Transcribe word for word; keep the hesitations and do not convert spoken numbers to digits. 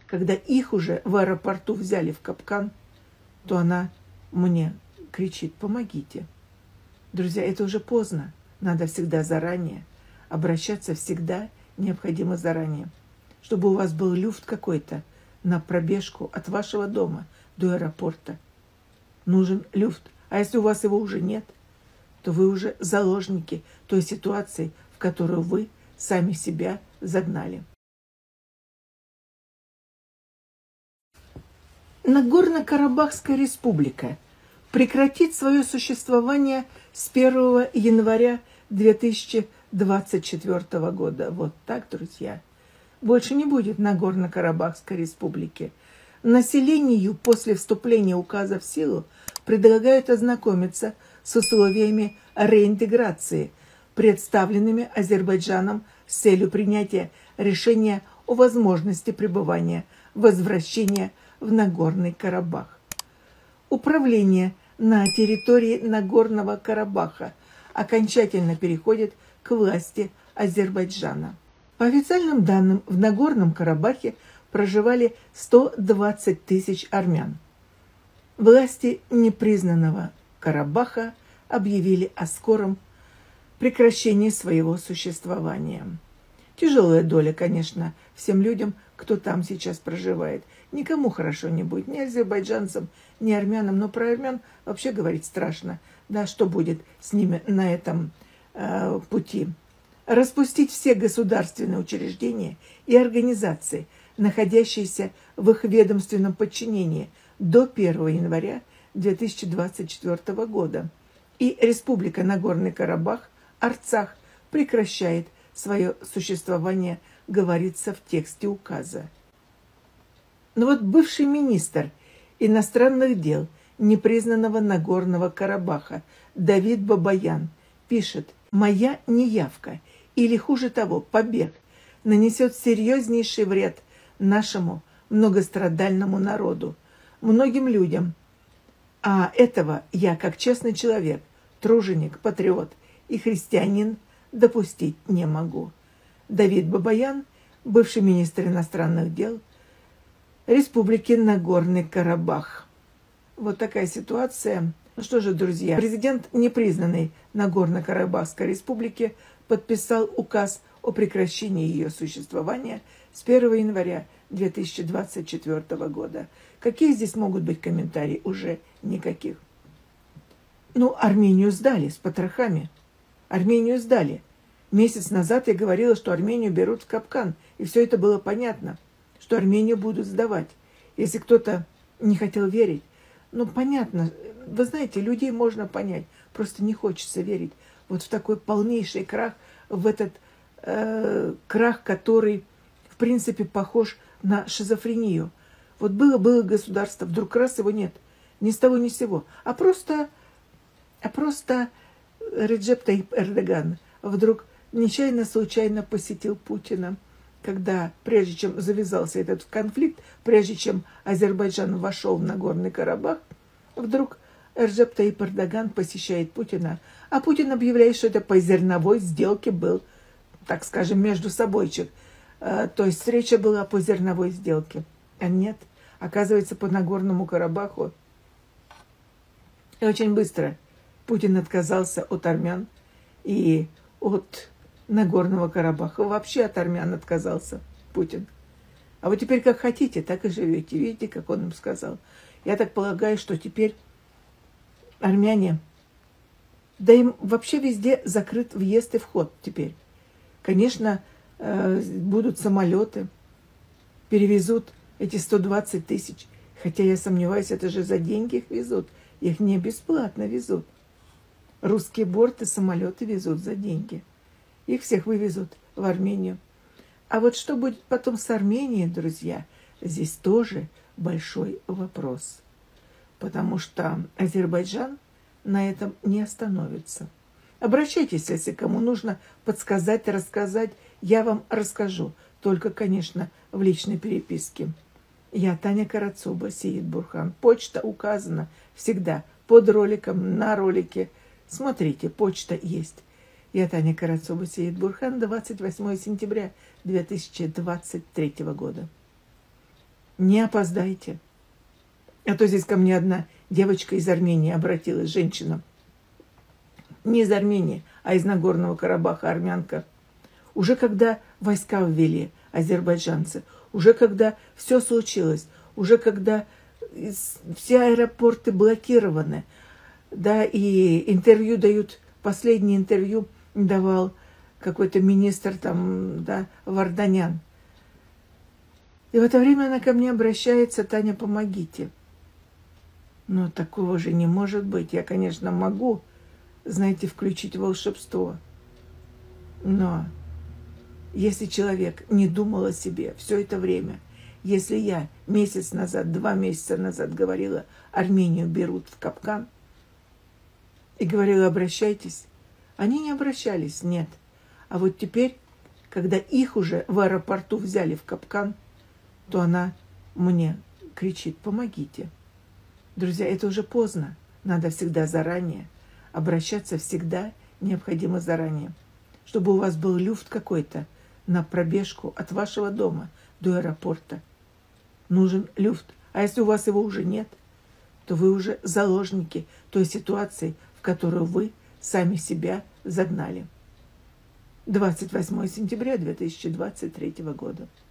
когда их уже в аэропорту взяли в капкан, то она мне кричит: помогите. Друзья, это уже поздно. Надо всегда заранее. Обращаться всегда необходимо заранее. Чтобы у вас был люфт какой-то на пробежку от вашего дома до аэропорта. Нужен люфт. А если у вас его уже нет, то вы уже заложники той ситуации, в которую вы сами себя загнали. Нагорно-Карабахская республика прекратит свое существование с первого января две тысячи двадцать четвёртого года. Вот так, друзья. Больше не будет Нагорно-Карабахской республики. Населению после вступления указа в силу предлагают ознакомиться с условиями реинтеграции, представленными Азербайджаном с целью принятия решения о возможности пребывания, возвращения в Нагорный Карабах. Управление на территории Нагорного Карабаха окончательно переходит к власти Азербайджана. По официальным данным, в Нагорном Карабахе проживали сто двадцать тысяч армян. Власти непризнанного Карабаха объявили о скором прекращении своего существования. Тяжелая доля, конечно, всем людям, кто там сейчас проживает. Никому хорошо не будет, ни азербайджанцам, ни армянам. Но про армян вообще говорить страшно. Да, что будет с ними на этом э, пути. Распустить все государственные учреждения и организации, находящиеся в их ведомственном подчинении до первого января две тысячи двадцать четвёртого года. И Республика Нагорный Карабах, Арцах, прекращает свое существование, говорится в тексте указа. Но вот бывший министр иностранных дел непризнанного Нагорного Карабаха Давид Бабаян пишет: «Моя неявка, или хуже того, побег, нанесет серьезнейший вред нашему многострадальному народу, многим людям. А этого я, как честный человек, труженик, патриот и христианин, допустить не могу». Давид Бабаян, бывший министр иностранных дел Республики Нагорный Карабах. Вот такая ситуация. Ну что же, друзья, президент непризнанной Нагорно-Карабахской республики подписал указ о прекращении ее существования с первого января две тысячи двадцать четвёртого года. Какие здесь могут быть комментарии? Уже никаких. Ну, Армению сдали с потрохами. Армению сдали. Месяц назад я говорила, что Армению берут в капкан. И все это было понятно, что Армению будут сдавать. Если кто-то не хотел верить, ну, понятно. Вы знаете, людей можно понять. Просто не хочется верить вот в такой полнейший крах, в этот э, крах, который, в принципе, похож на шизофрению. Вот было-было государство, вдруг раз его нет. Ни с того, ни с сего. А просто, а просто Реджеп Тайип Эрдоган вдруг нечаянно, случайно посетил Путина, когда, прежде чем завязался этот конфликт, прежде чем Азербайджан вошел в Нагорный Карабах, вдруг Реджеп Тайип Эрдоган посещает Путина, а Путин объявляет, что это по зерновой сделке был, так скажем, между собойчик. То есть встреча была по зерновой сделке. А нет, оказывается, по Нагорному Карабаху. И очень быстро Путин отказался от армян и от Нагорного Карабаха. Вообще от армян отказался Путин. А вот теперь как хотите, так и живете. Видите, как он им сказал. Я так полагаю, что теперь армяне, да им вообще везде закрыт въезд и вход теперь. Конечно, будут самолеты, перевезут эти сто двадцать тысяч. Хотя я сомневаюсь, это же за деньги их везут. Их не бесплатно везут. Русские борты, самолеты везут за деньги. Их всех вывезут в Армению. А вот что будет потом с Арменией, друзья, здесь тоже большой вопрос. Потому что Азербайджан на этом не остановится. Обращайтесь, если кому нужно подсказать, рассказать, я вам расскажу. Только, конечно, в личной переписке. Я Таня Карацуба, Сеид Бурхан. Почта указана всегда под роликом, на ролике. Смотрите, почта есть. Я Таня Карацуба, Сеид Бурхан, двадцать восьмое сентября две тысячи двадцать третьего года. не опоздайте. А то здесь ко мне одна девочка из Армении обратилась, женщина. Не из Армении, а из Нагорного Карабаха, армянка. Уже когда войска ввели, азербайджанцы, уже когда все случилось, уже когда все аэропорты блокированы, да, и интервью дают, последнее интервью давал какой-то министр там, да, Варданян. И в это время она ко мне обращается: Таня, помогите. Но такого же не может быть. Я, конечно, могу, знаете, включить волшебство. Но если человек не думал о себе все это время, если я месяц назад, два месяца назад говорила, Армению берут в капкан, и говорила, обращайтесь, они не обращались, нет. А вот теперь, когда их уже в аэропорту взяли в капкан, то она мне кричит: помогите. Друзья, это уже поздно. Надо всегда заранее. Обращаться всегда необходимо заранее. Чтобы у вас был люфт какой-то на пробежку от вашего дома до аэропорта. Нужен люфт. А если у вас его уже нет, то вы уже заложники той ситуации, в которую вы сами себя загнали. двадцать восьмое сентября две тысячи двадцать третьего года.